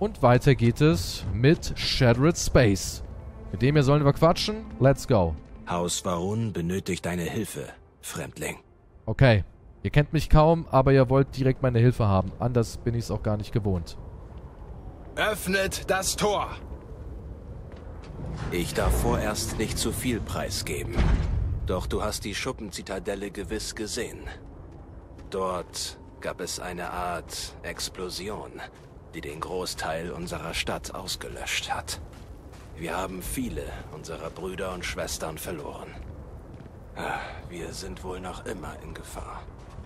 Und weiter geht es mit Shattered Space. Mit dem hier sollen wir quatschen. Let's go. Haus Va'ruun benötigt deine Hilfe, Fremdling. Okay. Ihr kennt mich kaum, aber ihr wollt direkt meine Hilfe haben. Anders bin ich es auch gar nicht gewohnt. Öffnet das Tor! Ich darf vorerst nicht zu viel preisgeben. Doch du hast die Schuppenzitadelle gewiss gesehen. Dort gab es eine Art Explosion, die den Großteil unserer Stadt ausgelöscht hat. Wir haben viele unserer Brüder und Schwestern verloren. Wir sind wohl noch immer in Gefahr.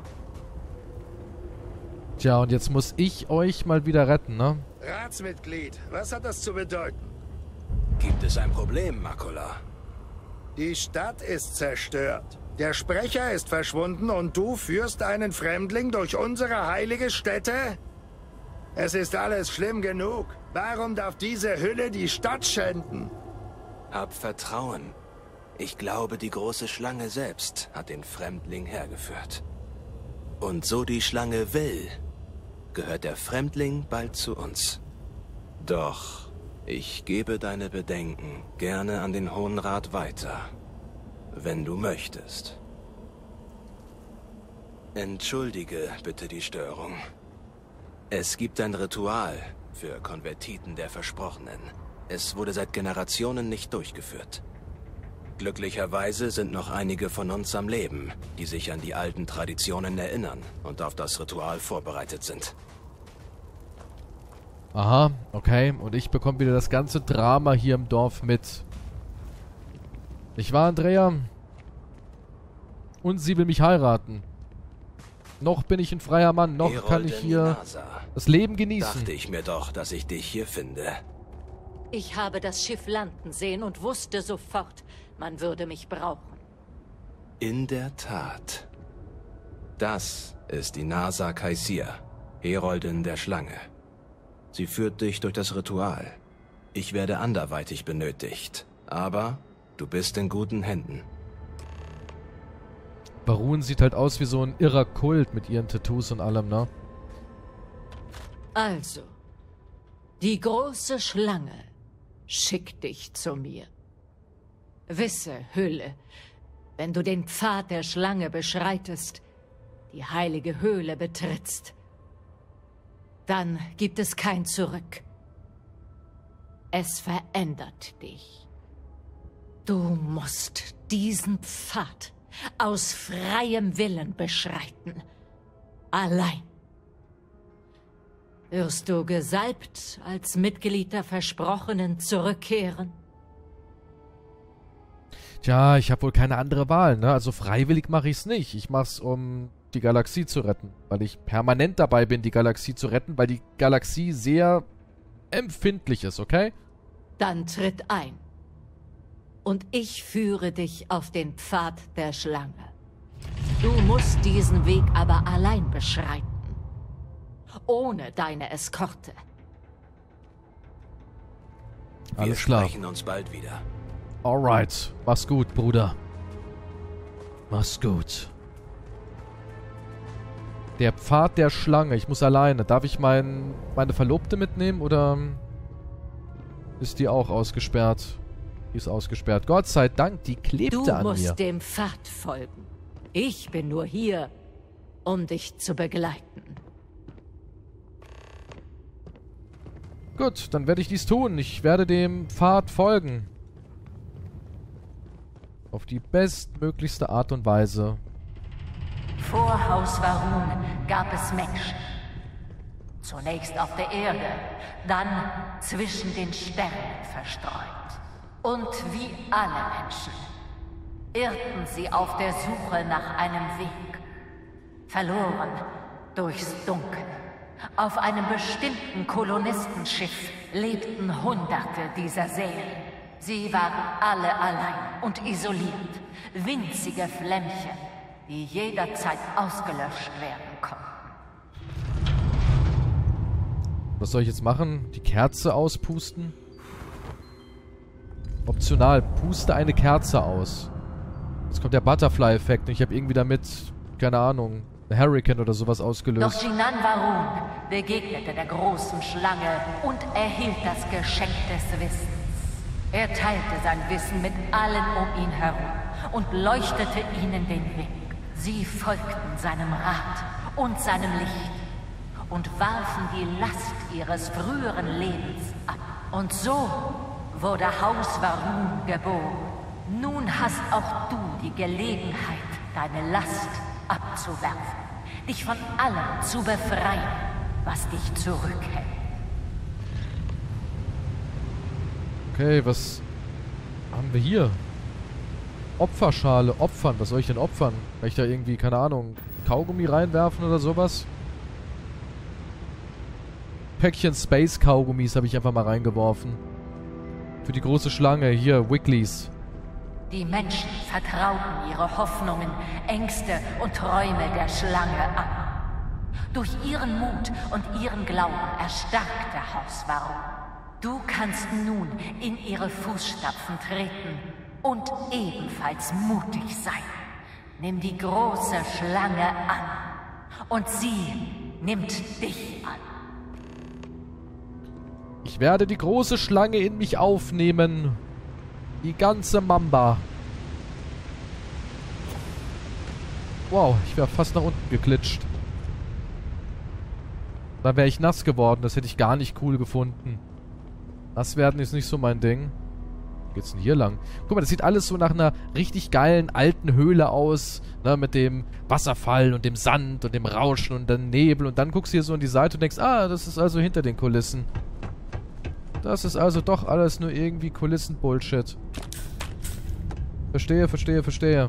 Tja, und jetzt muss ich euch mal wieder retten, ne? Ratsmitglied, was hat das zu bedeuten? Gibt es ein Problem, Makula? Die Stadt ist zerstört. Der Sprecher ist verschwunden und du führst einen Fremdling durch unsere heilige Stätte? Es ist alles schlimm genug. Warum darf diese Hülle die Stadt schänden? Hab Vertrauen. Ich glaube, die große Schlange selbst hat den Fremdling hergeführt. Und so die Schlange will, gehört der Fremdling bald zu uns. Doch ich gebe deine Bedenken gerne an den Hohen Rat weiter, wenn du möchtest. Entschuldige bitte die Störung. Es gibt ein Ritual für Konvertiten der Versprochenen. Es wurde seit Generationen nicht durchgeführt. Glücklicherweise sind noch einige von uns am Leben, die sich an die alten Traditionen erinnern und auf das Ritual vorbereitet sind. Aha, okay. Und ich bekomme wieder das ganze Drama hier im Dorf mit. Nicht wahr, Andrea? Und sie will mich heiraten. Noch bin ich ein freier Mann, noch kann ich hier das Leben genießen. Dachte ich mir doch, dass ich dich hier finde. Ich habe das Schiff landen sehen und wusste sofort, man würde mich brauchen. In der Tat. Das ist die Nasa Kaisir, Heroldin der Schlange. Sie führt dich durch das Ritual. Ich werde anderweitig benötigt, aber du bist in guten Händen. Va'ruun sieht halt aus wie so ein irrer Kult mit ihren Tattoos und allem, ne? Also, die große Schlange schickt dich zu mir. Wisse, Hülle, wenn du den Pfad der Schlange beschreitest, die heilige Höhle betrittst, dann gibt es kein Zurück. Es verändert dich. Du musst diesen Pfad aus freiem Willen beschreiten. Allein. Wirst du gesalbt als Mitglied der Versprochenen zurückkehren? Tja, ich habe wohl keine andere Wahl, ne? Also freiwillig mache ich es nicht. Ich mache es, um die Galaxie zu retten. Weil ich permanent dabei bin, die Galaxie zu retten, weil die Galaxie sehr empfindlich ist, okay? Dann tritt ein. Und ich führe dich auf den Pfad der Schlange. Du musst diesen Weg aber allein beschreiten. Ohne deine Eskorte. Alles klar. Wir sprechen uns bald wieder. Alright. Mach's gut, Bruder. Mach's gut. Der Pfad der Schlange. Ich muss alleine. Darf ich meine Verlobte mitnehmen oder ist die auch ausgesperrt? Die ist ausgesperrt. Gott sei Dank, die klebte an mir. Du musst dem Pfad folgen. Ich bin nur hier, um dich zu begleiten. Gut, dann werde ich dies tun. Ich werde dem Pfad folgen. Auf die bestmöglichste Art und Weise. Vor Haus Va'ruun gab es Menschen. Zunächst auf der Erde, dann zwischen den Sternen verstreut. Und wie alle Menschen irrten sie auf der Suche nach einem Weg. Verloren durchs Dunkel. Auf einem bestimmten Kolonistenschiff lebten Hunderte dieser Seelen. Sie waren alle allein und isoliert. Winzige Flämmchen, die jederzeit ausgelöscht werden konnten. Was soll ich jetzt machen? Die Kerze auspusten? Optional. Puste eine Kerze aus. Jetzt kommt der Butterfly-Effekt und ich habe irgendwie damit, keine Ahnung, ein Hurricane oder sowas ausgelöst. Doch Jinan Varun begegnete der großen Schlange und erhielt das Geschenk des Wissens. Er teilte sein Wissen mit allen um ihn herum und leuchtete ihnen den Weg. Sie folgten seinem Rat und seinem Licht und warfen die Last ihres früheren Lebens ab. Und so wurde Haus Varun geboren. Nun hast auch du die Gelegenheit, deine Last abzuwerfen, dich von allem zu befreien, was dich zurückhält. Okay, was haben wir hier? Opferschale, opfern. Was soll ich denn opfern? Kann ich da irgendwie, keine Ahnung, Kaugummi reinwerfen oder sowas? Päckchen Space-Kaugummis habe ich einfach mal reingeworfen. Für die große Schlange. Hier, Wiggly's. Die Menschen vertrauten ihre Hoffnungen, Ängste und Träume der Schlange an. Durch ihren Mut und ihren Glauben erstarkte Haus Varun. Du kannst nun in ihre Fußstapfen treten und ebenfalls mutig sein. Nimm die große Schlange an und sie nimmt dich an. Ich werde die große Schlange in mich aufnehmen. Die ganze Mamba. Wow, ich wäre fast nach unten geklitscht. Da wäre ich nass geworden. Das hätte ich gar nicht cool gefunden. Nass werden ist nicht so mein Ding. Wo geht's denn hier lang? Guck mal, das sieht alles so nach einer richtig geilen alten Höhle aus. Ne, mit dem Wasserfall und dem Sand und dem Rauschen und dem Nebel. Und dann guckst du hier so an die Seite und denkst, ah, das ist also hinter den Kulissen. Das ist also doch alles nur irgendwie Kulissen-Bullshit. Verstehe, verstehe, verstehe.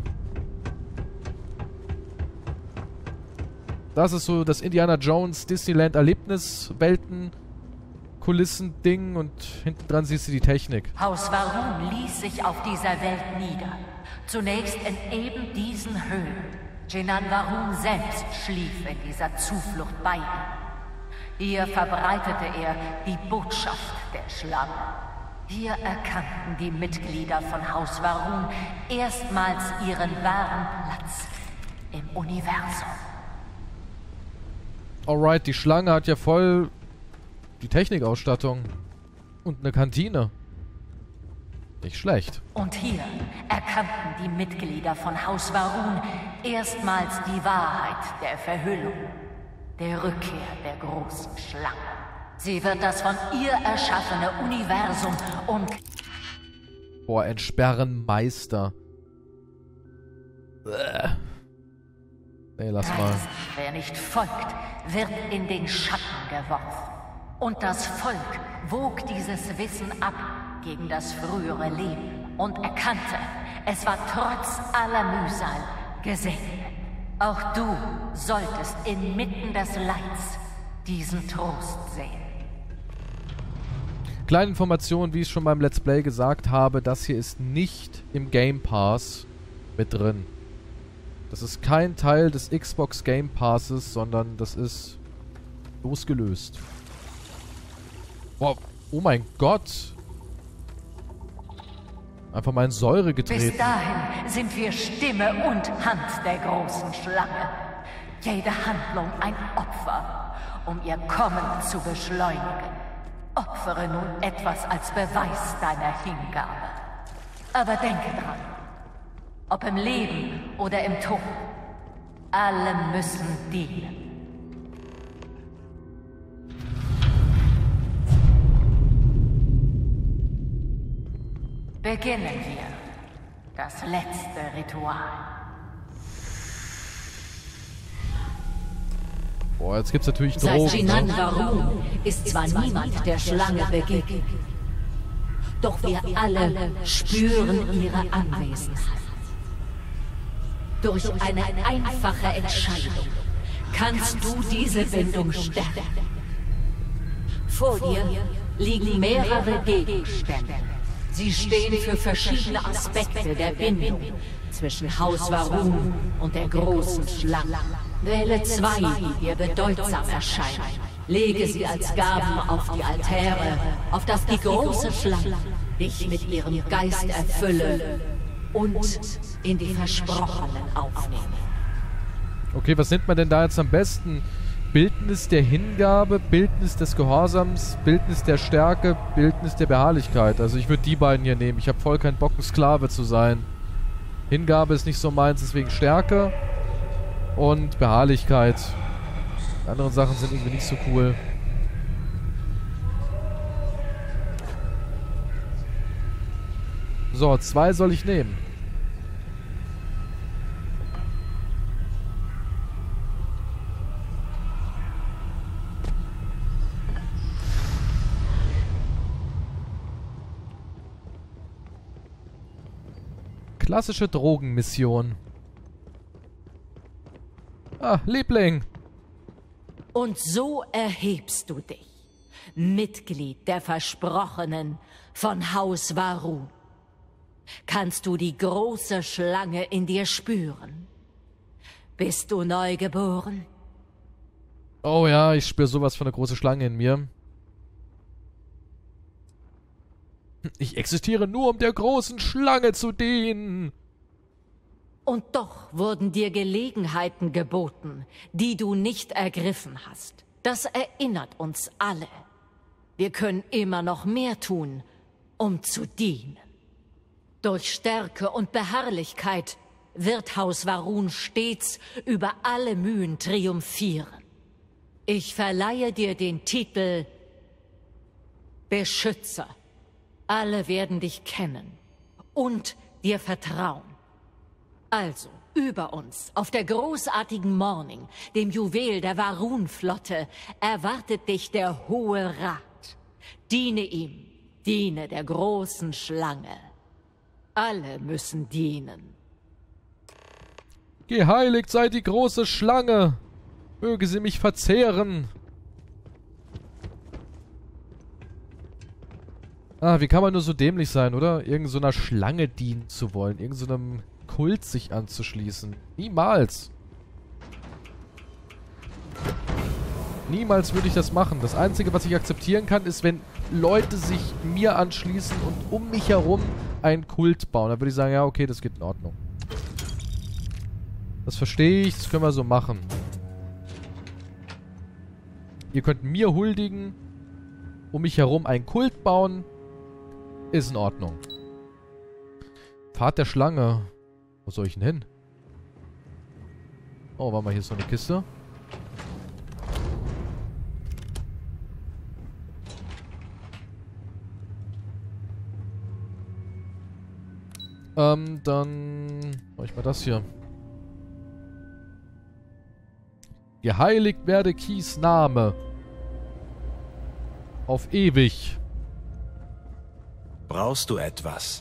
Das ist so das Indiana Jones Disneyland Erlebniswelten Kulissen-Ding und hinten dran siehst du die Technik. Haus Varun ließ sich auf dieser Welt nieder. Zunächst in eben diesen Höhlen. Jinan Varun selbst schlief in dieser Zuflucht bei ihm. Hier verbreitete er die Botschaft der Schlange. Hier erkannten die Mitglieder von Haus Varun erstmals ihren wahren Platz im Universum. Alright, die Schlange hat ja voll die Technikausstattung und eine Kantine. Nicht schlecht. Und hier erkannten die Mitglieder von Haus Varun erstmals die Wahrheit der Verhüllung, der Rückkehr der großen Schlange. Sie wird das von ihr erschaffene Universum Boah, entsperren Meister. Nee, lass mal. Wer nicht folgt, wird in den Schatten geworfen. Und das Volk wog dieses Wissen ab gegen das frühere Leben und erkannte, es war trotz aller Mühsal gesegnet. Auch du solltest inmitten des Leids diesen Trost sehen. Kleine Information, wie ich schon beim Let's Play gesagt habe, das hier ist nicht im Game Pass mit drin. Das ist kein Teil des Xbox Game Passes, sondern das ist losgelöst. Boah, oh mein Gott. Einfach mal in Säure getreten. Bis dahin sind wir Stimme und Hand der großen Schlange. Jede Handlung ein Opfer, um ihr Kommen zu beschleunigen. Opfere nun etwas als Beweis deiner Hingabe. Aber denke dran, ob im Leben oder im Tod, alle müssen dienen. Beginnen wir das letzte Ritual. Boah, jetzt gibt's natürlich Seit Drogen. Jinan Varun ist zwar niemand der Schlange begegnet, doch wir alle spüren ihre Anwesenheit. Durch eine einfache Entscheidung kannst du diese Bindung stärken. Vor dir liegen mehrere Gegenstände. Sie stehen für verschiedene Aspekte der Bindung zwischen Haus Varun und der großen Schlange. Wähle zwei, die dir bedeutsam erscheinen. Lege sie als Gaben auf die Altäre, auf dass die große Schlange dich mit ihrem Geist erfülle und in die Versprochenen aufnehme. Okay, was nennt man denn da jetzt am besten? Bildnis der Hingabe, Bildnis des Gehorsams, Bildnis der Stärke, Bildnis der Beharrlichkeit. Also ich würde die beiden hier nehmen. Ich habe voll keinen Bock, ein Sklave zu sein. Hingabe ist nicht so meins, deswegen Stärke und Beharrlichkeit. Die anderen Sachen sind irgendwie nicht so cool. So, 2 soll ich nehmen. Klassische Drogenmission. Ah, Liebling. Und so erhebst du dich, Mitglied der Versprochenen von Haus Varun. Kannst du die große Schlange in dir spüren? Bist du neugeboren? Oh ja, ich spüre sowas von einer großen Schlange in mir. Ich existiere nur, um der großen Schlange zu dienen. Und doch wurden dir Gelegenheiten geboten, die du nicht ergriffen hast. Das erinnert uns alle. Wir können immer noch mehr tun, um zu dienen. Durch Stärke und Beharrlichkeit wird Haus Varun stets über alle Mühen triumphieren. Ich verleihe dir den Titel Beschützer. Alle werden dich kennen und dir vertrauen. Also, über uns, auf der großartigen Morning, dem Juwel der Varun-Flotte, erwartet dich der Hohe Rat. Diene ihm, diene der großen Schlange. Alle müssen dienen. Geheiligt sei die große Schlange. Möge sie mich verzehren. Ah, wie kann man nur so dämlich sein, oder? Irgend so einer Schlange dienen zu wollen. Irgend so einem Kult sich anzuschließen. Niemals. Niemals würde ich das machen. Das Einzige, was ich akzeptieren kann, ist, wenn Leute sich mir anschließen und um mich herum einen Kult bauen. Dann würde ich sagen, ja, okay, das geht in Ordnung. Das verstehe ich, das können wir so machen. Ihr könnt mir huldigen, um mich herum einen Kult bauen. Ist in Ordnung. Pfad der Schlange. Wo soll ich denn hin? Oh, warte mal, hier ist so eine Kiste. Dann mach ich mal das hier. Geheiligt werde Kies Name. Auf ewig. Brauchst du etwas?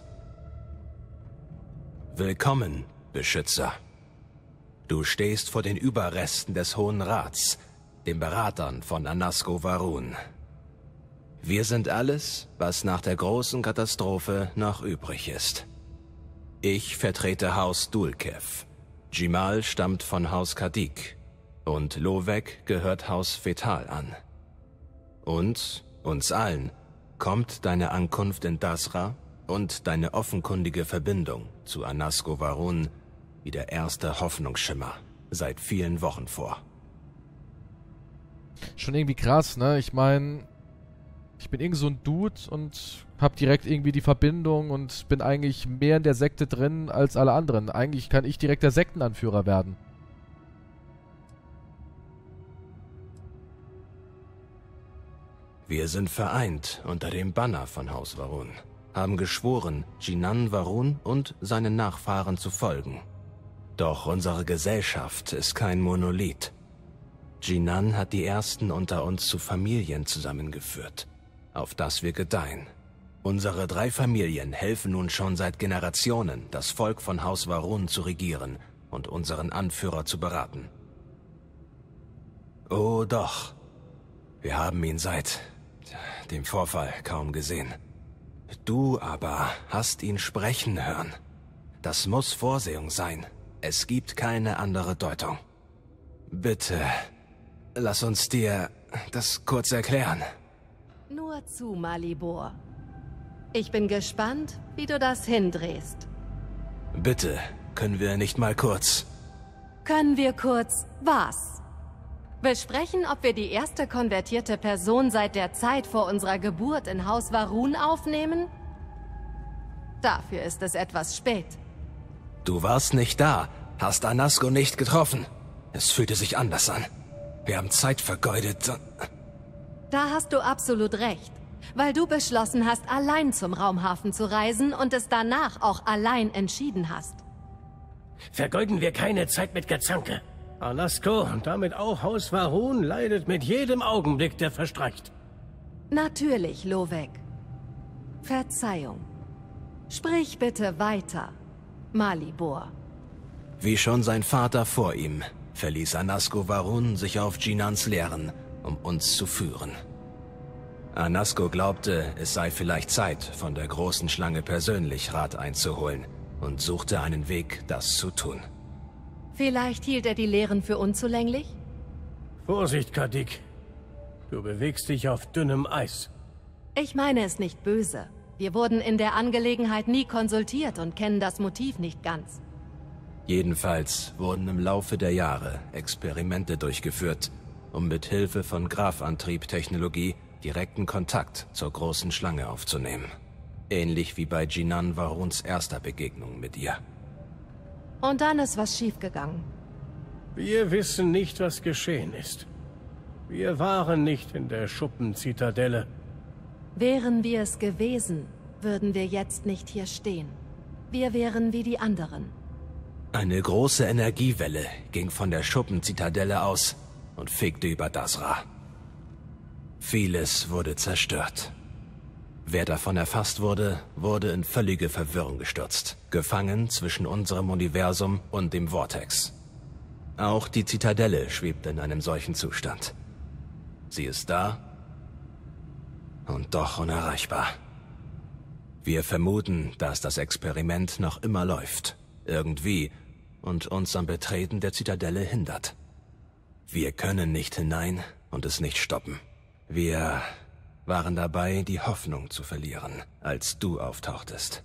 Willkommen, Beschützer. Du stehst vor den Überresten des Hohen Rats, den Beratern von Anasco Varun. Wir sind alles, was nach der großen Katastrophe noch übrig ist. Ich vertrete Haus Dulkev. Jimal stammt von Haus Kadik. Und Lovek gehört Haus Fetal an. Und uns allen kommt deine Ankunft in Dasra und deine offenkundige Verbindung zu Anasco Varun wie der erste Hoffnungsschimmer seit vielen Wochen vor. Schon irgendwie krass, ne? Ich meine, ich bin irgend so ein Dude und hab direkt irgendwie die Verbindung und bin eigentlich mehr in der Sekte drin als alle anderen. Eigentlich kann ich direkt der Sektenanführer werden. Wir sind vereint unter dem Banner von Haus Varun, haben geschworen, Jinan Varun und seinen Nachfahren zu folgen. Doch unsere Gesellschaft ist kein Monolith. Jinan hat die ersten unter uns zu Familien zusammengeführt, auf das wir gedeihen. Unsere 3 Familien helfen nun schon seit Generationen, das Volk von Haus Varun zu regieren und unseren Anführer zu beraten. Oh doch, wir haben ihn seit dem Vorfall kaum gesehen. Du aber hast ihn sprechen hören. Das muss Vorsehung sein. Es gibt keine andere Deutung. Bitte, lass uns dir das kurz erklären. Nur zu, Malibor. Ich bin gespannt, wie du das hindrehst. Bitte, können wir nicht mal kurz... Können wir kurz was besprechen, ob wir die erste konvertierte Person seit der Zeit vor unserer Geburt in Haus Va'ruun aufnehmen? Dafür ist es etwas spät. Du warst nicht da, hast Anasco nicht getroffen. Es fühlte sich anders an. Wir haben Zeit vergeudet. Da hast du absolut recht, weil du beschlossen hast, allein zum Raumhafen zu reisen und es danach auch allein entschieden hast. Vergeuden wir keine Zeit mit Gezanke. Anasco und damit auch Haus Va'ruun leidet mit jedem Augenblick, der verstreicht. Natürlich, Lovek. Verzeihung. Sprich bitte weiter, Malibor. Wie schon sein Vater vor ihm, verließ Anasco Va'ruun sich auf Jinans Lehren, um uns zu führen. Anasco glaubte, es sei vielleicht Zeit, von der großen Schlange persönlich Rat einzuholen und suchte einen Weg, das zu tun. Vielleicht hielt er die Lehren für unzulänglich? Vorsicht, Kadik. Du bewegst dich auf dünnem Eis. Ich meine es nicht böse. Wir wurden in der Angelegenheit nie konsultiert und kennen das Motiv nicht ganz. Jedenfalls wurden im Laufe der Jahre Experimente durchgeführt, um mit Hilfe von Graphantrieb-Technologie direkten Kontakt zur großen Schlange aufzunehmen. Ähnlich wie bei Jinan Va'ruuns erster Begegnung mit ihr. Und dann ist was schiefgegangen. Wir wissen nicht, was geschehen ist. Wir waren nicht in der Schuppenzitadelle. Wären wir es gewesen, würden wir jetzt nicht hier stehen. Wir wären wie die anderen. Eine große Energiewelle ging von der Schuppenzitadelle aus und fegte über Dazra. Vieles wurde zerstört. Wer davon erfasst wurde, wurde in völlige Verwirrung gestürzt, gefangen zwischen unserem Universum und dem Vortex. Auch die Zitadelle schwebt in einem solchen Zustand. Sie ist da und doch unerreichbar. Wir vermuten, dass das Experiment noch immer läuft, irgendwie, und uns am Betreten der Zitadelle hindert. Wir können nicht hinein und es nicht stoppen. Wir waren dabei, die Hoffnung zu verlieren, als du auftauchtest.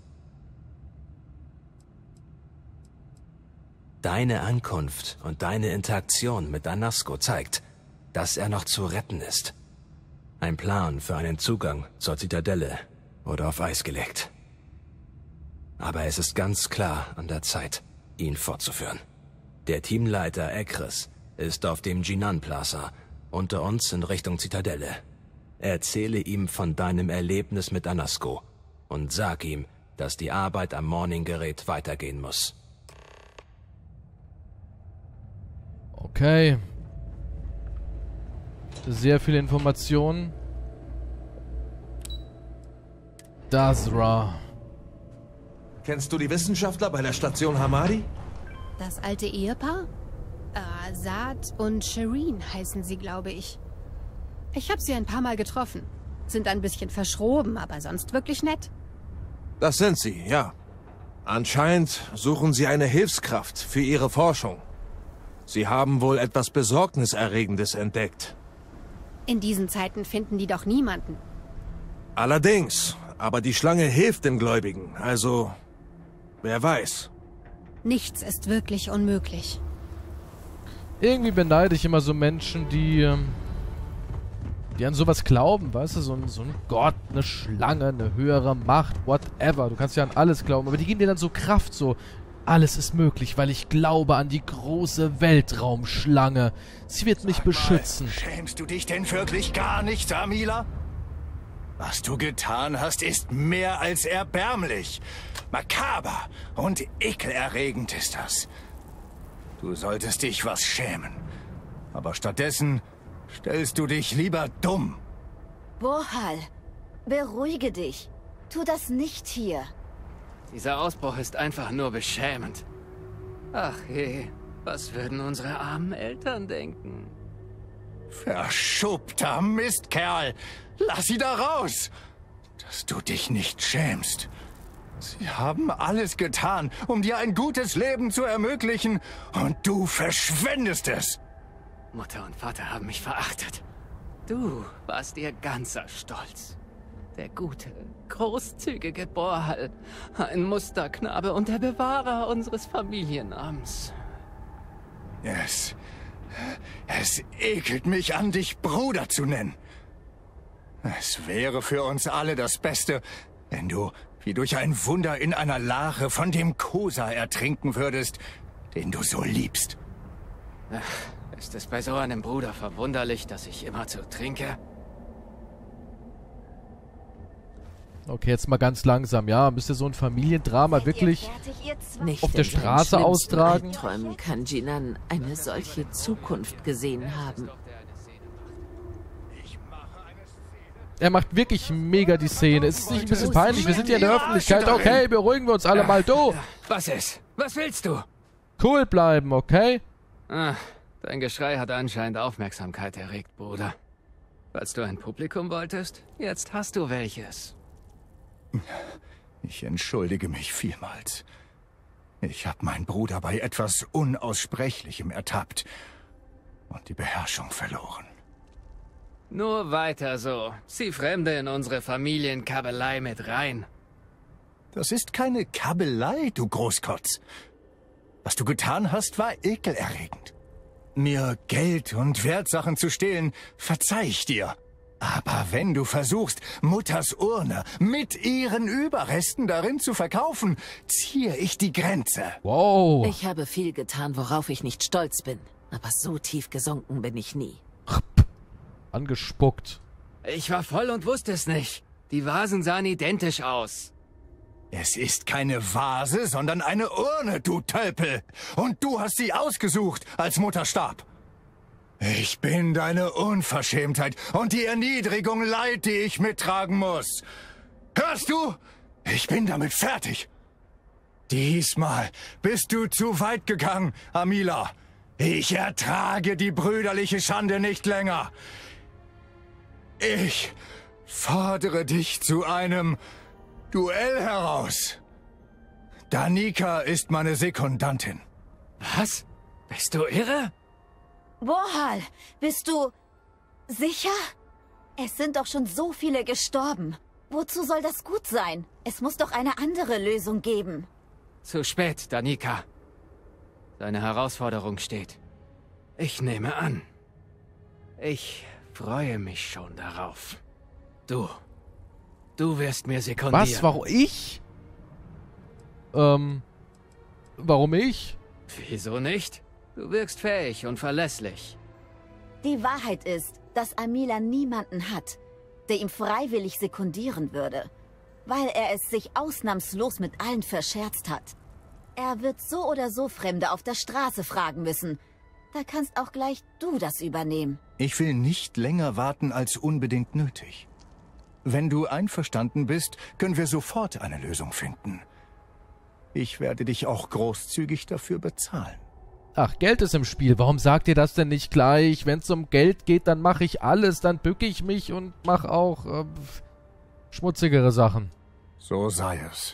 Deine Ankunft und deine Interaktion mit Anasco zeigt, dass er noch zu retten ist. Ein Plan für einen Zugang zur Zitadelle wurde auf Eis gelegt. Aber es ist ganz klar an der Zeit, ihn fortzuführen. Der Teamleiter Ekris ist auf dem Jinan Plaza, unter uns in Richtung Zitadelle. Erzähle ihm von deinem Erlebnis mit Anasco und sag ihm, dass die Arbeit am Morning-Gerät weitergehen muss. Okay. Sehr viele Informationen. Dazra. Kennst du die Wissenschaftler bei der Station Hamadi? Das alte Ehepaar? Saad und Shireen heißen sie, glaube ich. Ich habe sie ein paar Mal getroffen. Sind ein bisschen verschroben, aber sonst wirklich nett. Das sind sie, ja. Anscheinend suchen sie eine Hilfskraft für ihre Forschung. Sie haben wohl etwas Besorgniserregendes entdeckt. In diesen Zeiten finden die doch niemanden. Allerdings, aber die Schlange hilft den Gläubigen, also wer weiß. Nichts ist wirklich unmöglich. Irgendwie beneide ich immer so Menschen, die an sowas glauben, weißt du? So ein Gott, eine Schlange, eine höhere Macht, whatever. Du kannst ja an alles glauben, aber die geben dir dann so Kraft, so alles ist möglich, weil ich glaube an die große Weltraumschlange. Sie wird mich beschützen. Schämst du dich denn wirklich gar nicht, Amila? Was du getan hast, ist mehr als erbärmlich. Makaber und ekelerregend ist das. Du solltest dich was schämen. Aber stattdessen stellst du dich lieber dumm. Borhal, beruhige dich. Tu das nicht hier. Dieser Ausbruch ist einfach nur beschämend. Ach je, was würden unsere armen Eltern denken? Verschuppter Mistkerl! Lass sie da raus! Dass du dich nicht schämst. Sie haben alles getan, um dir ein gutes Leben zu ermöglichen, und du verschwendest es! Mutter und Vater haben mich verachtet. Du warst ihr ganzer Stolz. Der gute, großzügige Borhal, ein Musterknabe und der Bewahrer unseres Familiennamens. Es ekelt mich an, dich Bruder zu nennen. Es wäre für uns alle das Beste, wenn du wie durch ein Wunder in einer Lache von dem Kosa ertrinken würdest, den du so liebst. Ach, ist es bei so einem Bruder verwunderlich, dass ich immerzu trinke? Okay, jetzt mal ganz langsam. Ja, müsst ihr so ein Familiendrama wirklich Nicht auf der in seinen Straße schlimmsten austragen? Albträumen kann Jinan eine solche Zukunft gesehen haben. Er macht wirklich mega die Szene. Ist es nicht ein bisschen peinlich? Wir sind hier in der Öffentlichkeit. Okay, beruhigen wir uns alle mal. Du! Was ist? Was willst du? Cool bleiben, okay? Ah, dein Geschrei hat anscheinend Aufmerksamkeit erregt, Bruder. Falls du ein Publikum wolltest, jetzt hast du welches. Ich entschuldige mich vielmals. Ich habe meinen Bruder bei etwas Unaussprechlichem ertappt und die Beherrschung verloren. Nur weiter so. Zieh Fremde in unsere Familienkabelei mit rein. Das ist keine Kabelei, du Großkotz. Was du getan hast, war ekelerregend. Mir Geld und Wertsachen zu stehlen, verzeih ich dir. Aber wenn du versuchst, Mutters Urne mit ihren Überresten darin zu verkaufen, ziehe ich die Grenze. Wow. Ich habe viel getan, worauf ich nicht stolz bin. Aber so tief gesunken bin ich nie. Angespuckt. Ich war voll und wusste es nicht. Die Vasen sahen identisch aus. Es ist keine Vase, sondern eine Urne, du Tölpel. Und du hast sie ausgesucht, als Mutter starb. Ich bin deine Unverschämtheit und die Erniedrigung leid, die ich mittragen muss. Hörst du? Ich bin damit fertig. Diesmal bist du zu weit gegangen, Amila. Ich ertrage die brüderliche Schande nicht länger. Ich fordere dich zu einem Duell heraus. Danica ist meine Sekundantin. Was? Bist du irre? Borhal, bist du sicher? Es sind doch schon so viele gestorben. Wozu soll das gut sein? Es muss doch eine andere Lösung geben. Zu spät, Danica. Deine Herausforderung steht. Ich nehme an. Ich freue mich schon darauf. Du wirst mir sekundieren. Was? Warum ich? Warum ich? Wieso nicht? Du wirkst fähig und verlässlich. Die Wahrheit ist, dass Amila niemanden hat, der ihm freiwillig sekundieren würde, weil er es sich ausnahmslos mit allen verscherzt hat. Er wird so oder so Fremde auf der Straße fragen müssen. Da kannst auch gleich du das übernehmen. Ich will nicht länger warten als unbedingt nötig. Wenn du einverstanden bist, können wir sofort eine Lösung finden. Ich werde dich auch großzügig dafür bezahlen. Ach, Geld ist im Spiel. Warum sagt ihr das denn nicht gleich? Wenn es um Geld geht, dann mache ich alles. Dann bücke ich mich und mache auch schmutzigere Sachen. So sei es.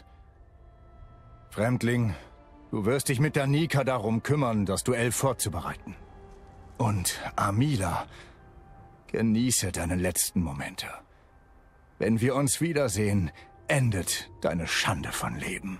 Fremdling, du wirst dich mit Danica darum kümmern, das Duell vorzubereiten. Und Amila, genieße deine letzten Momente. Wenn wir uns wiedersehen, endet deine Schande von Leben.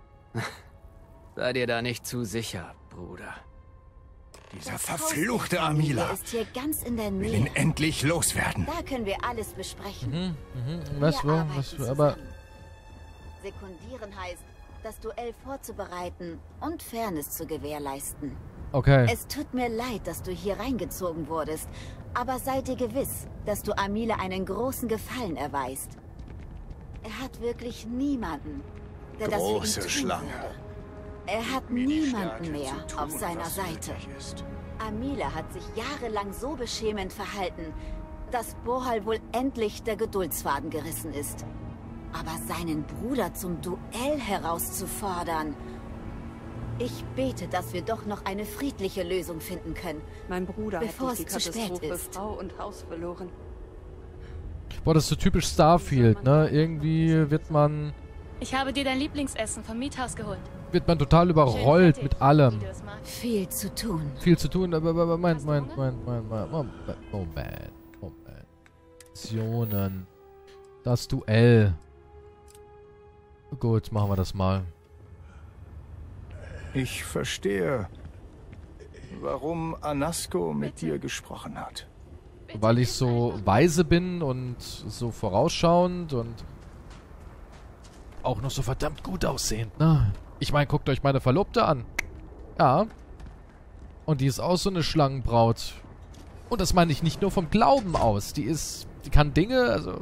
Sei dir da nicht zu sicher, Bruder. Dieser verfluchte Amila ist hier ganz in der will Nähe. ihn endlich loswerden. Da können wir alles besprechen. Was? Aber Sekundieren heißt, das Duell vorzubereiten und Fairness zu gewährleisten. okay. Es tut mir leid, dass du hier reingezogen wurdest, aber sei dir gewiss, dass du Amila einen großen Gefallen erweist. Er hat wirklich niemanden, der das für ihn Große tun Schlange. würde. Er hat niemanden mehr auf seiner Seite. Amila hat sich jahrelang so beschämend verhalten, dass Borhal wohl endlich der Geduldsfaden gerissen ist. Aber seinen Bruder zum Duell herauszufordern... Ich bete, dass wir doch noch eine friedliche Lösung finden können. Mein Bruder bevor hat durch es die zu spät Katastrophe ist. Frau und Haus verloren. Boah, das ist so typisch Starfield, ne? Irgendwie wird man Ich habe dir dein Lieblingsessen vom Miethaus geholt. total überrollt mit allem. Viel zu tun. Viel zu tun, aber Moment. Optionen. Das Duell. Gut, machen wir das mal. Ich verstehe, warum Anasko mit dir gesprochen hat. Weil ich so weise bin und so vorausschauend und auch noch so verdammt gut aussehend, ne? Ich meine, guckt euch meine Verlobte an. Ja. Und die ist auch so eine Schlangenbraut. Und das meine ich nicht nur vom Glauben aus. Die kann Dinge, also...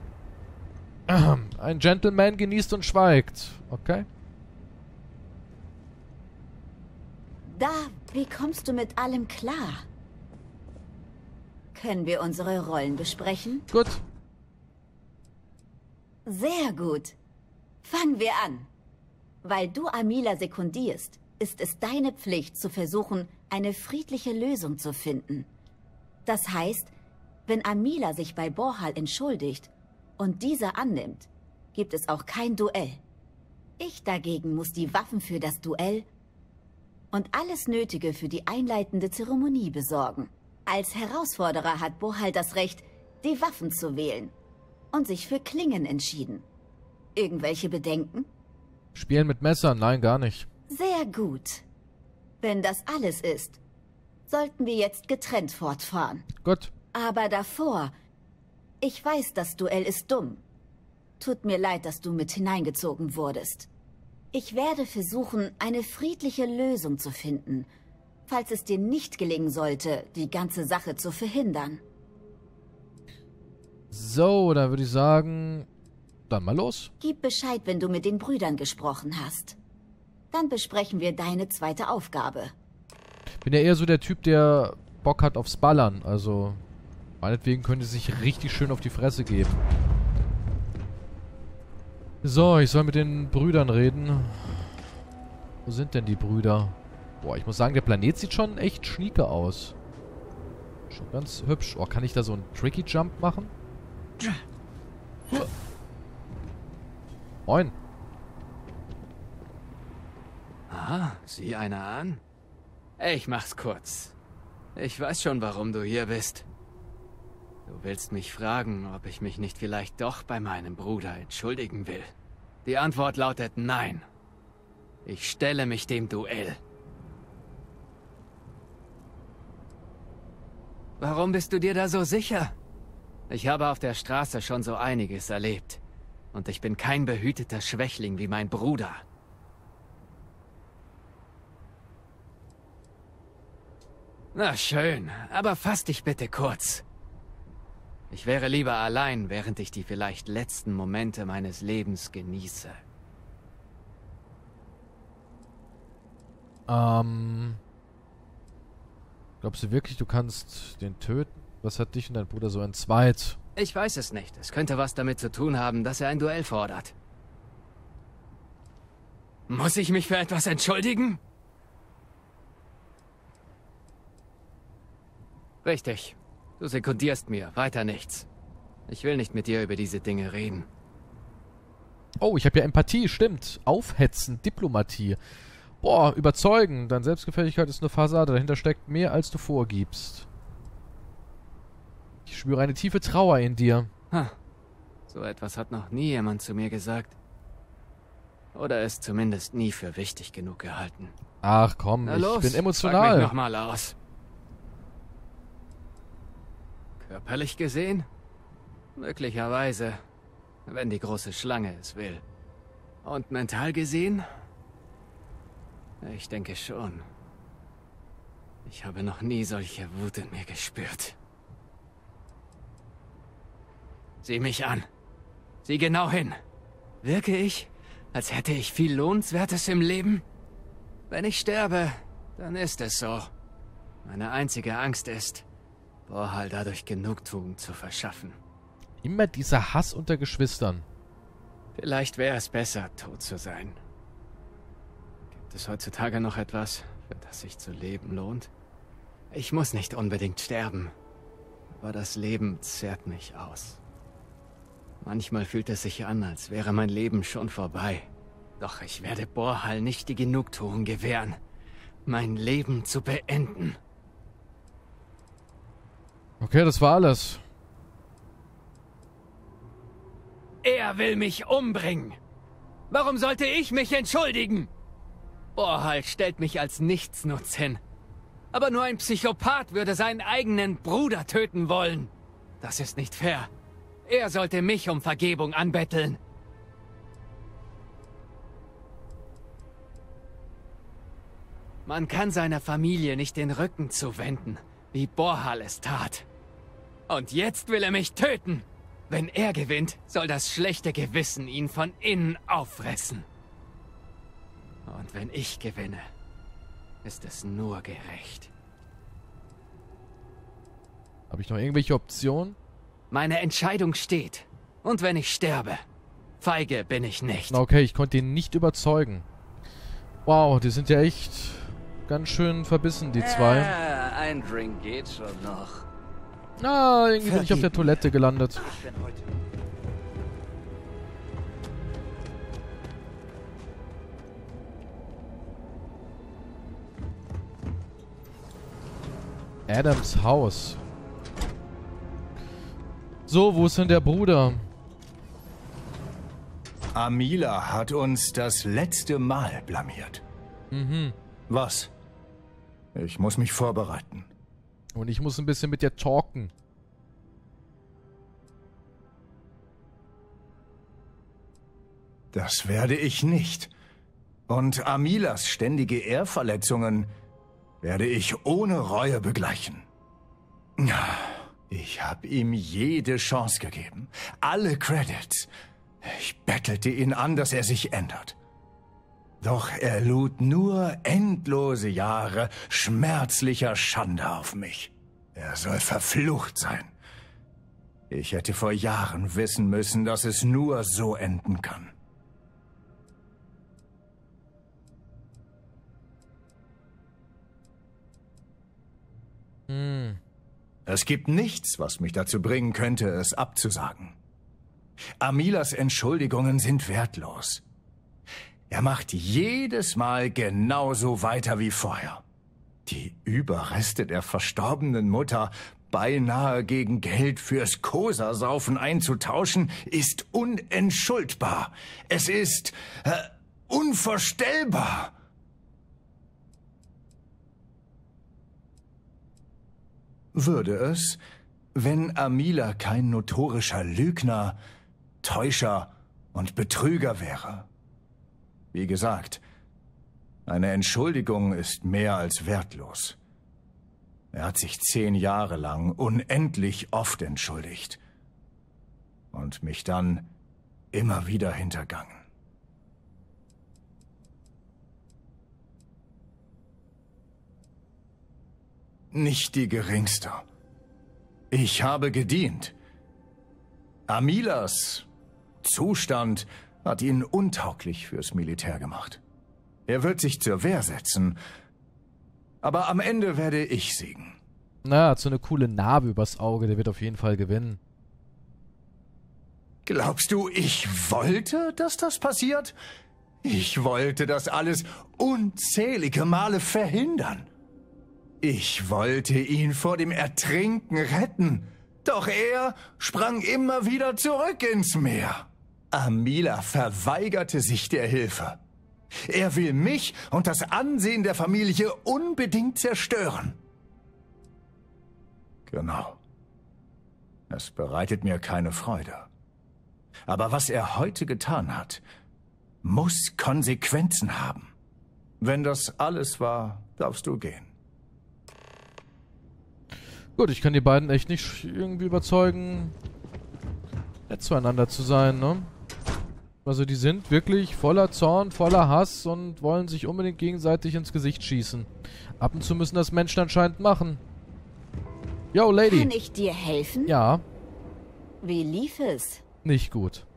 Ein Gentleman genießt und schweigt. Okay? Da, wie kommst du mit allem klar? Können wir unsere Rollen besprechen? Gut. Sehr gut. Fangen wir an. Weil du Amila sekundierst, ist es deine Pflicht zu versuchen, eine friedliche Lösung zu finden. Das heißt, wenn Amila sich bei Borhal entschuldigt und dieser annimmt, gibt es auch kein Duell. Ich dagegen muss die Waffen für das Duell und alles Nötige für die einleitende Zeremonie besorgen. Als Herausforderer hat Borhal das Recht, die Waffen zu wählen und sich für Klingen entschieden. Irgendwelche Bedenken? Spielen mit Messern? Nein, gar nicht. Sehr gut. Wenn das alles ist, sollten wir jetzt getrennt fortfahren. Gut. Aber davor, ich weiß, das Duell ist dumm. Tut mir leid, dass du mit hineingezogen wurdest. Ich werde versuchen, eine friedliche Lösung zu finden, falls es dir nicht gelingen sollte, die ganze Sache zu verhindern. So, dann würde ich sagen, dann mal los. Gib Bescheid, wenn du mit den Brüdern gesprochen hast. Dann besprechen wir deine zweite Aufgabe. Bin ja eher so der Typ, der Bock hat aufs Ballern. Also, meinetwegen könnte sich richtig schön auf die Fresse geben. So, ich soll mit den Brüdern reden. Wo sind denn die Brüder? Boah, ich muss sagen, der Planet sieht schon echt schnieke aus. Schon ganz hübsch. Oh, kann ich da so einen Tricky Jump machen? Moin. Ah, sieh einer an. Ich mach's kurz. Ich weiß schon, warum du hier bist. Du willst mich fragen, ob ich mich nicht vielleicht doch bei meinem Bruder entschuldigen will. Die Antwort lautet nein. Ich stelle mich dem Duell. Warum bist du dir da so sicher? Ich habe auf der Straße schon so einiges erlebt. Und ich bin kein behüteter Schwächling wie mein Bruder. Na schön, aber fass dich bitte kurz. Ich wäre lieber allein, während ich die vielleicht letzten Momente meines Lebens genieße. Glaubst du wirklich, du kannst den töten? Was hat dich und dein Bruder so entzweit? Ich weiß es nicht. Es könnte was damit zu tun haben, dass er ein Duell fordert. Muss ich mich für etwas entschuldigen? Richtig. Du sekundierst mir. Weiter nichts. Ich will nicht mit dir über diese Dinge reden. Oh, ich habe ja Empathie, stimmt. Aufhetzen, Diplomatie. Boah, überzeugen. Deine Selbstgefälligkeit ist eine Fassade. Dahinter steckt mehr, als du vorgibst. Ich spüre eine tiefe Trauer in dir. Ha. So etwas hat noch nie jemand zu mir gesagt. Oder es zumindest nie für wichtig genug gehalten. Ach komm, ich bin emotional. Frag mich nochmal aus. Körperlich gesehen? Möglicherweise, wenn die große Schlange es will. Und mental gesehen? Ich denke schon. Ich habe noch nie solche Wut in mir gespürt. Sieh mich an. Sieh genau hin. Wirke ich, als hätte ich viel Lohnenswertes im Leben? Wenn ich sterbe, dann ist es so. Meine einzige Angst ist, Borhal dadurch Genugtuung zu verschaffen. Immer dieser Hass unter Geschwistern. Vielleicht wäre es besser, tot zu sein. Gibt es heutzutage noch etwas, für das sich zu leben lohnt? Ich muss nicht unbedingt sterben, aber das Leben zehrt mich aus. Manchmal fühlt es sich an, als wäre mein Leben schon vorbei. Doch ich werde Borhal nicht die Genugtuung gewähren, mein Leben zu beenden. Okay, das war alles. Er will mich umbringen. Warum sollte ich mich entschuldigen? Borhal stellt mich als Nichtsnutz hin. Aber nur ein Psychopath würde seinen eigenen Bruder töten wollen. Das ist nicht fair. Er sollte mich um Vergebung anbetteln. Man kann seiner Familie nicht den Rücken zuwenden, wie Borhal es tat. Und jetzt will er mich töten. Wenn er gewinnt, soll das schlechte Gewissen ihn von innen auffressen. Und wenn ich gewinne, ist es nur gerecht. Habe ich noch irgendwelche Optionen? Meine Entscheidung steht. Und wenn ich sterbe, feige bin ich nicht. Okay, ich konnte ihn nicht überzeugen. Wow, die sind ja echt ganz schön verbissen, die zwei. Ein Drink geht schon noch. Ah, irgendwie bin ich auf der Toilette gelandet. Adams Haus. So, wo ist denn der Bruder? Amila hat uns das letzte Mal blamiert. Mhm. Was? Ich muss mich vorbereiten. Und ich muss ein bisschen mit dir talken. Das werde ich nicht. Und Amilas ständige Ehrverletzungen werde ich ohne Reue begleichen. Ich habe ihm jede Chance gegeben. Alle Credits. Ich bettelte ihn an, dass er sich ändert. Doch er lud nur endlose Jahre schmerzlicher Schande auf mich. Er soll verflucht sein. Ich hätte vor Jahren wissen müssen, dass es nur so enden kann. Es gibt nichts, was mich dazu bringen könnte, es abzusagen. Amilas Entschuldigungen sind wertlos. Er macht jedes Mal genauso weiter wie vorher. Die Überreste der verstorbenen Mutter beinahe gegen Geld fürs Kosa-Saufen einzutauschen, ist unentschuldbar. Es ist unvorstellbar. Würde es, wenn Amila kein notorischer Lügner, Täuscher und Betrüger wäre. Wie gesagt, eine Entschuldigung ist mehr als wertlos. Er hat sich 10 Jahre lang unendlich oft entschuldigt und mich dann immer wieder hintergangen. Nicht die geringste. Ich habe gedient. Amilas Zustand hat ihn untauglich fürs Militär gemacht. Er wird sich zur Wehr setzen, aber am Ende werde ich siegen. Na, hat so eine coole Narbe übers Auge, der wird auf jeden Fall gewinnen. Glaubst du, ich wollte, dass das passiert? Ich wollte das alles unzählige Male verhindern. Ich wollte ihn vor dem Ertrinken retten, doch er sprang immer wieder zurück ins Meer. Amila verweigerte sich der Hilfe. Er will mich und das Ansehen der Familie unbedingt zerstören. Genau. Es bereitet mir keine Freude. Aber was er heute getan hat, muss Konsequenzen haben. Wenn das alles war, darfst du gehen. Gut, ich kann die beiden echt nicht irgendwie überzeugen, nett zueinander zu sein, ne? Also die sind wirklich voller Zorn, voller Hass und wollen sich unbedingt gegenseitig ins Gesicht schießen. Ab und zu müssen das Menschen anscheinend machen. Yo, Lady. Kann ich dir helfen? Ja. Wie lief es? Nicht gut.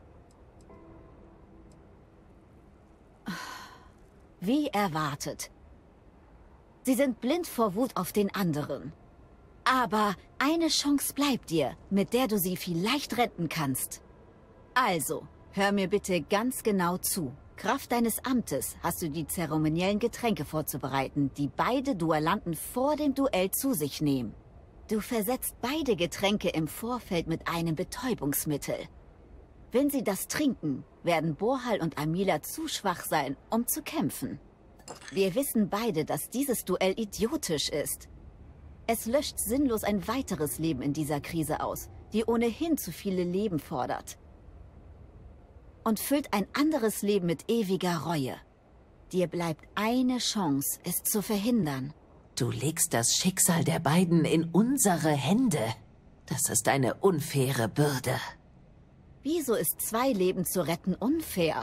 Wie erwartet. Sie sind blind vor Wut auf den anderen. Aber eine Chance bleibt dir, mit der du sie vielleicht retten kannst. Also, hör mir bitte ganz genau zu. Kraft deines Amtes hast du die zeremoniellen Getränke vorzubereiten, die beide Duellanten vor dem Duell zu sich nehmen. Du versetzt beide Getränke im Vorfeld mit einem Betäubungsmittel. Wenn sie das trinken, werden Borhal und Amila zu schwach sein, um zu kämpfen. Wir wissen beide, dass dieses Duell idiotisch ist. Es löscht sinnlos ein weiteres Leben in dieser Krise aus, die ohnehin zu viele Leben fordert. Und füllt ein anderes Leben mit ewiger Reue. Dir bleibt eine Chance, es zu verhindern. Du legst das Schicksal der beiden in unsere Hände. Das ist eine unfaire Bürde. Wieso ist 2 Leben zu retten unfair?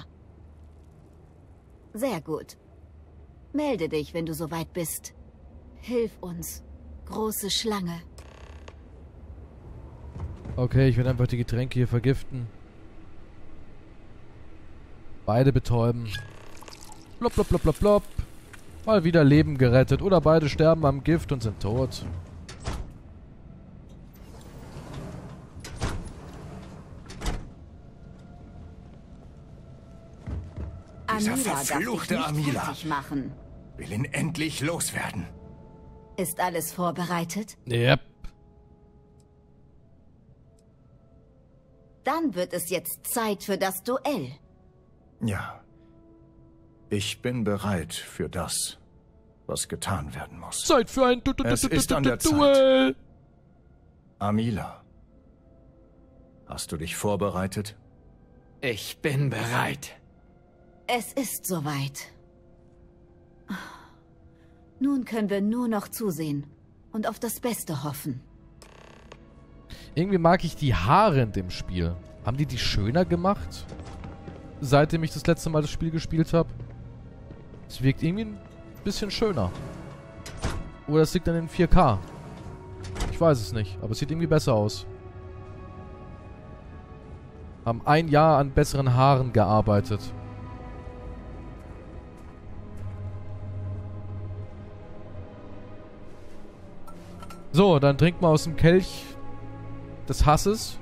Sehr gut. Melde dich, wenn du soweit bist. Hilf uns, große Schlange. Okay, ich werde einfach die Getränke hier vergiften. Beide betäuben. Blop, blop, blop, blop, blop. Mal wieder Leben gerettet. Oder beide sterben am Gift und sind tot. Dieser Amila verfluchte darf dich nicht Amila fertig machen. will ihn endlich loswerden. Ist alles vorbereitet? Yep. Dann wird es jetzt Zeit für das Duell. Ja. Ich bin bereit für das, was getan werden muss. Zeit für ein Es ist an der Duell. Zeit. Amila, hast du dich vorbereitet? Ich bin bereit. Es ist soweit. Nun können wir nur noch zusehen und auf das Beste hoffen. Irgendwie mag ich die Haare in dem Spiel. Haben die schöner gemacht? Seitdem ich das letzte Mal das Spiel gespielt habe. Es wirkt irgendwie ein bisschen schöner. Oder es liegt an den 4K. Ich weiß es nicht, aber es sieht irgendwie besser aus. Haben ein Jahr an besseren Haaren gearbeitet. So, dann trinkt mal aus dem Kelch des Hasses.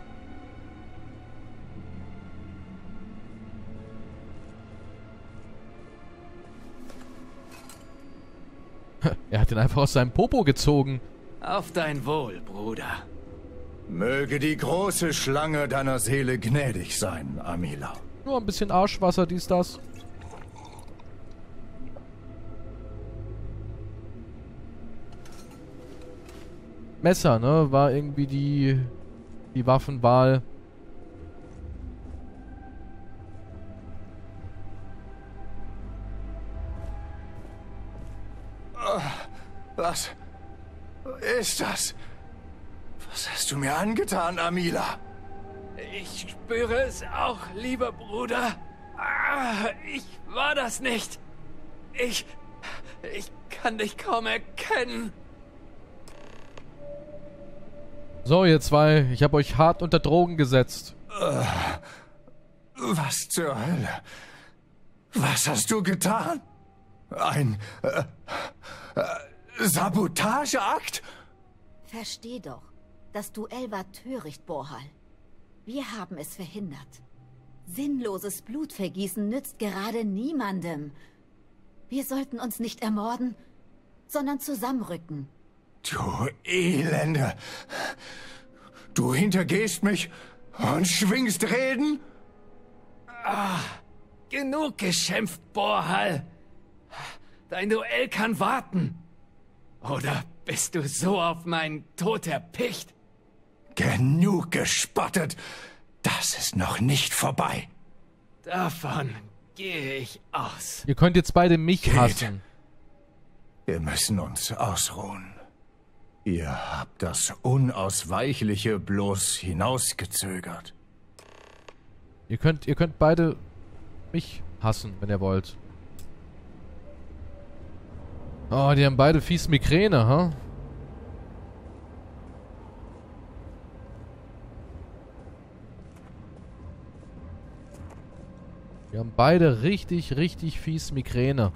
Er hat ihn einfach aus seinem Popo gezogen. Auf dein Wohl, Bruder. Möge die große Schlange deiner Seele gnädig sein, Amila. Nur ein bisschen Arschwasser, dies, das. Messer, ne? War irgendwie die Waffenwahl. Was ist das? Was hast du mir angetan, Amila? Ich spüre es auch, lieber Bruder. Ich war das nicht. Ich kann dich kaum erkennen. So, ihr zwei. Ich habe euch hart unter Drogen gesetzt. Was zur Hölle? Was hast du getan? Ein Sabotageakt? Versteh doch, das Duell war töricht, Borhal. Wir haben es verhindert. Sinnloses Blutvergießen nützt gerade niemandem. Wir sollten uns nicht ermorden, sondern zusammenrücken. Du Elende! Du hintergehst mich und schwingst Reden? Genug geschimpft, Borhal. Dein Duell kann warten. Oder bist du so auf meinen Tod erpicht? Genug gespottet. Das ist noch nicht vorbei. Davon gehe ich aus. Ihr könnt jetzt beide mich hassen. Wir müssen uns ausruhen. Ihr habt das Unausweichliche bloß hinausgezögert. Ihr könnt beide mich hassen, wenn ihr wollt. Oh, die haben beide fies Migräne, ha? Die haben beide richtig, richtig fies Migräne.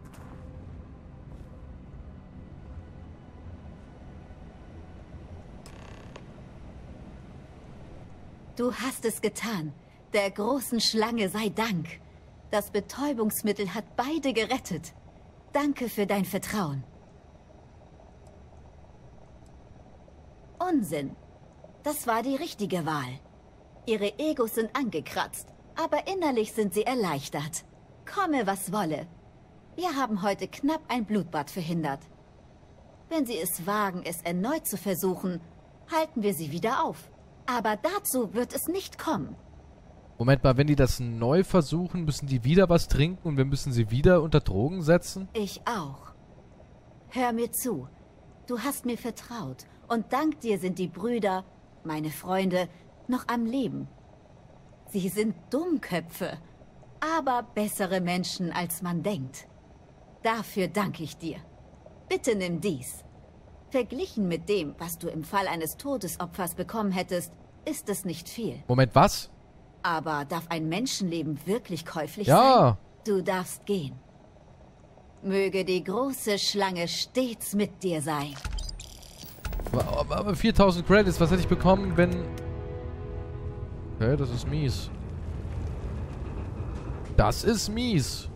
Du hast es getan. Der großen Schlange sei Dank. Das Betäubungsmittel hat beide gerettet. Danke für dein Vertrauen. Unsinn. Das war die richtige Wahl. Ihre Egos sind angekratzt, aber innerlich sind sie erleichtert. Komme, was wolle. Wir haben heute knapp ein Blutbad verhindert. Wenn Sie es wagen, es erneut zu versuchen, halten wir Sie wieder auf. Aber dazu wird es nicht kommen. Moment mal, wenn die das neu versuchen, müssen die wieder was trinken und wir müssen sie wieder unter Drogen setzen? Ich auch. Hör mir zu. Du hast mir vertraut und dank dir sind die Brüder, meine Freunde, noch am Leben. Sie sind Dummköpfe, aber bessere Menschen, als man denkt. Dafür danke ich dir. Bitte nimm dies. Verglichen mit dem, was du im Fall eines Todesopfers bekommen hättest, ist es nicht viel. Moment, was? Aber darf ein Menschenleben wirklich käuflich Ja. sein? Du darfst gehen. Möge die große Schlange stets mit dir sein. Aber 4000 Credits, was hätte ich bekommen, wenn... Okay, das ist mies. Das ist mies.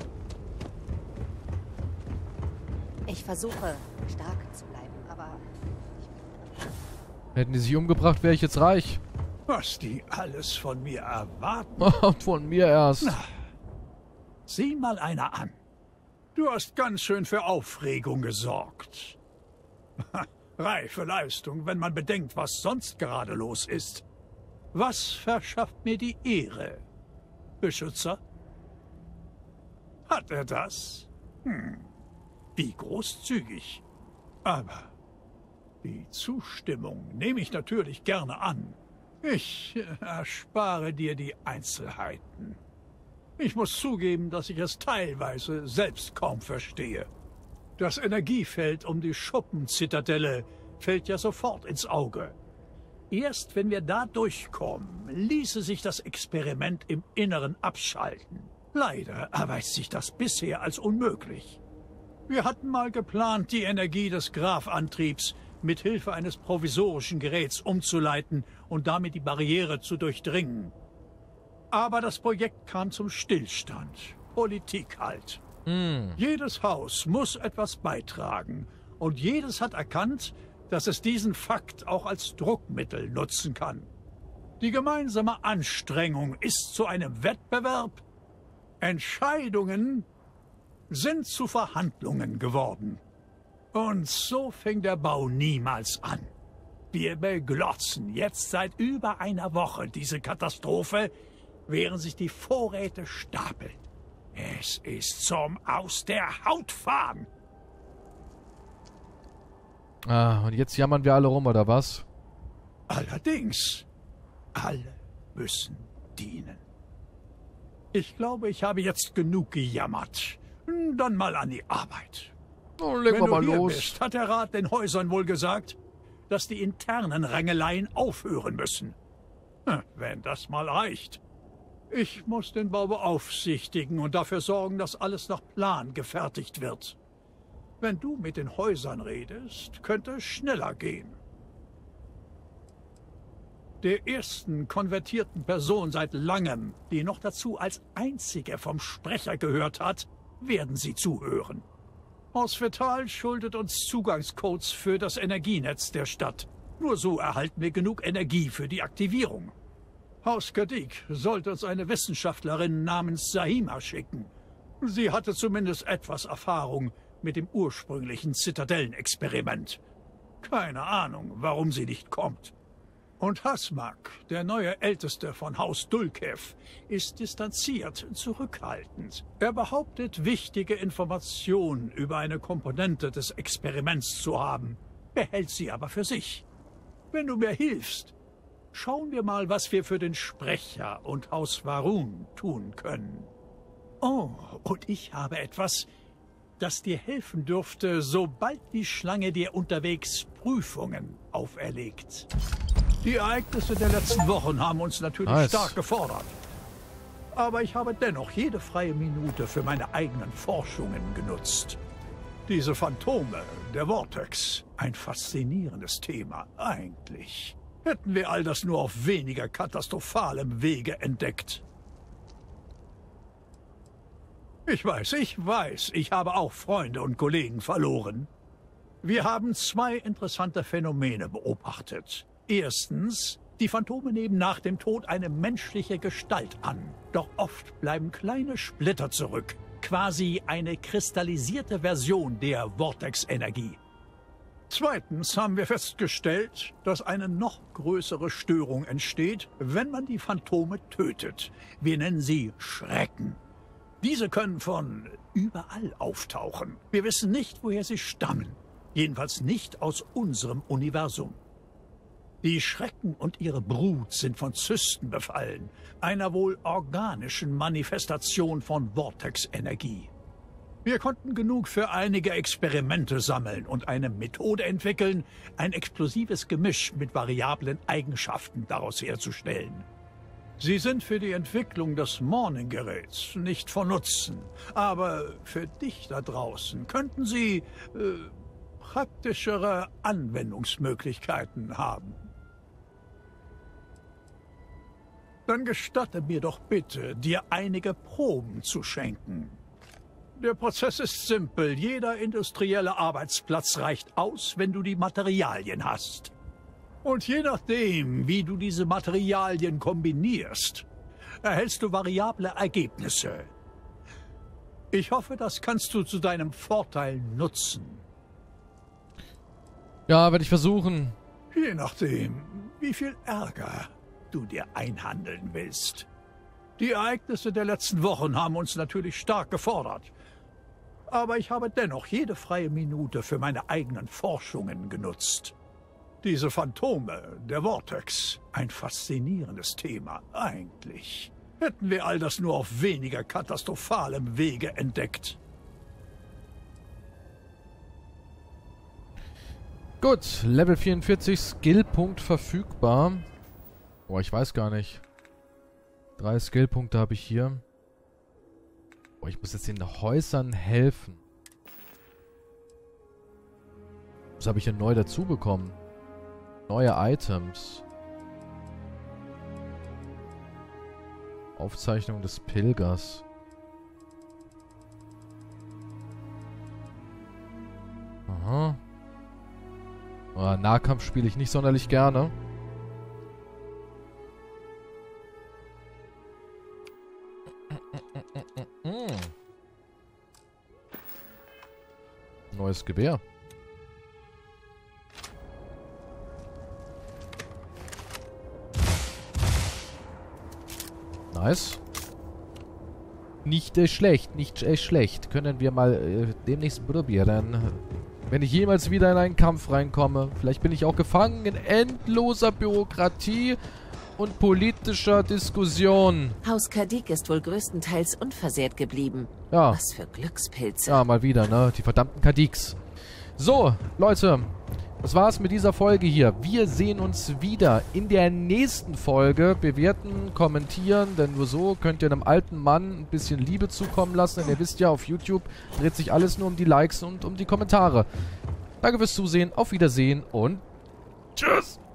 Ich versuche, stark zu bleiben, aber... Hätten die sich umgebracht, wäre ich jetzt reich. Was die alles von mir erwarten. Von mir erst. Na, sieh mal einer an. Du hast ganz schön für Aufregung gesorgt. Reife Leistung, wenn man bedenkt, was sonst gerade los ist. Was verschafft mir die Ehre? Beschützer? Hat er das? Wie großzügig. Aber die Zustimmung nehme ich natürlich gerne an. Ich erspare dir die Einzelheiten. Ich muss zugeben, dass ich es teilweise selbst kaum verstehe. Das Energiefeld um die Schuppenzitadelle fällt ja sofort ins Auge. Erst wenn wir da durchkommen, ließe sich das Experiment im Inneren abschalten. Leider erweist sich das bisher als unmöglich. Wir hatten mal geplant, die Energie des Graphantriebs mit Hilfe eines provisorischen Geräts umzuleiten und damit die Barriere zu durchdringen. Aber das Projekt kam zum Stillstand. Politik halt. Jedes Haus muss etwas beitragen und jedes hat erkannt, dass es diesen Fakt auch als Druckmittel nutzen kann. Die gemeinsame Anstrengung ist zu einem Wettbewerb. Entscheidungen sind zu Verhandlungen geworden. Und so fing der Bau niemals an. Wir beglotzen jetzt seit über einer Woche diese Katastrophe, während sich die Vorräte stapeln. Es ist zum Aus der Haut fahren. Ah, und jetzt jammern wir alle rum, oder was? Allerdings, alle müssen dienen. Ich glaube, ich habe jetzt genug gejammert. Dann mal an die Arbeit. Oh, legen wir mal Wenn du hier los. bist, hat der Rat den Häusern wohl gesagt, dass die internen Rangeleien aufhören müssen. Wenn das mal reicht. Ich muss den Bau beaufsichtigen und dafür sorgen, dass alles nach Plan gefertigt wird. Wenn du mit den Häusern redest, könnte es schneller gehen. Der ersten konvertierten Person seit langem, die noch dazu als einzige vom Sprecher gehört hat, werden sie zuhören. Haus Vital schuldet uns Zugangscodes für das Energienetz der Stadt. Nur so erhalten wir genug Energie für die Aktivierung. Haus Kadik sollte uns eine Wissenschaftlerin namens Sahima schicken. Sie hatte zumindest etwas Erfahrung mit dem ursprünglichen Zitadellenexperiment. Keine Ahnung, warum sie nicht kommt. Und Hasmak, der neue Älteste von Haus Dulkev, ist distanziert, zurückhaltend. Er behauptet, wichtige Informationen über eine Komponente des Experiments zu haben, behält sie aber für sich. Wenn du mir hilfst, schauen wir mal, was wir für den Sprecher und Haus Varun tun können. Oh, und ich habe etwas, das dir helfen dürfte, sobald die Schlange dir unterwegs Prüfungen auferlegt. Die Ereignisse der letzten Wochen haben uns natürlich stark gefordert. Aber ich habe dennoch jede freie Minute für meine eigenen Forschungen genutzt. Diese Phantome, der Vortex, ein faszinierendes Thema, eigentlich. Hätten wir all das nur auf weniger katastrophalem Wege entdeckt. Ich weiß, ich habe auch Freunde und Kollegen verloren. Wir haben zwei interessante Phänomene beobachtet. Erstens, die Phantome nehmen nach dem Tod eine menschliche Gestalt an. Doch oft bleiben kleine Splitter zurück, quasi eine kristallisierte Version der Vortex-Energie. Zweitens haben wir festgestellt, dass eine noch größere Störung entsteht, wenn man die Phantome tötet. Wir nennen sie Schrecken. Diese können von überall auftauchen. Wir wissen nicht, woher sie stammen. Jedenfalls nicht aus unserem Universum. Die Schrecken und ihre Brut sind von Zysten befallen, einer wohl organischen Manifestation von Vortex-Energie. Wir konnten genug für einige Experimente sammeln und eine Methode entwickeln, ein explosives Gemisch mit variablen Eigenschaften daraus herzustellen. Sie sind für die Entwicklung des Morning-Geräts nicht von Nutzen, aber für dich da draußen könnten sie praktischere Anwendungsmöglichkeiten haben. Dann gestatte mir doch bitte, dir einige Proben zu schenken. Der Prozess ist simpel. Jeder industrielle Arbeitsplatz reicht aus, wenn du die Materialien hast. Und je nachdem, wie du diese Materialien kombinierst, erhältst du variable Ergebnisse. Ich hoffe, das kannst du zu deinem Vorteil nutzen. Ja, werde ich versuchen. Je nachdem, wie viel Ärger du dir einhandeln willst. Die Ereignisse der letzten Wochen haben uns natürlich stark gefordert. Aber ich habe dennoch jede freie Minute für meine eigenen Forschungen genutzt. Diese Phantome, der Vortex, ein faszinierendes Thema, eigentlich. Hätten wir all das nur auf weniger katastrophalem Wege entdeckt. Gut, Level 44, Skillpunkt verfügbar. Boah, ich weiß gar nicht. 3 Skillpunkte habe ich hier. Boah, ich muss jetzt den Häusern helfen. Was habe ich hier neu dazu bekommen? Neue Items. Aufzeichnung des Pilgers. Aha. Oh, Nahkampf spiele ich nicht sonderlich gerne. Neues Gewehr. Nice. Nicht schlecht, nicht schlecht. Können wir mal demnächst probieren. Wenn ich jemals wieder in einen Kampf reinkomme. Vielleicht bin ich auch gefangen in endloser Bürokratie und politischer Diskussion. Haus Kadik ist wohl größtenteils unversehrt geblieben. Ja. Was für Glückspilze. Ja, mal wieder, ne? Die verdammten Kadiks. So, Leute. Das war's mit dieser Folge hier. Wir sehen uns wieder in der nächsten Folge. Bewerten, kommentieren, denn nur so könnt ihr einem alten Mann ein bisschen Liebe zukommen lassen. Denn ihr wisst ja, auf YouTube dreht sich alles nur um die Likes und um die Kommentare. Danke fürs Zusehen, auf Wiedersehen und tschüss!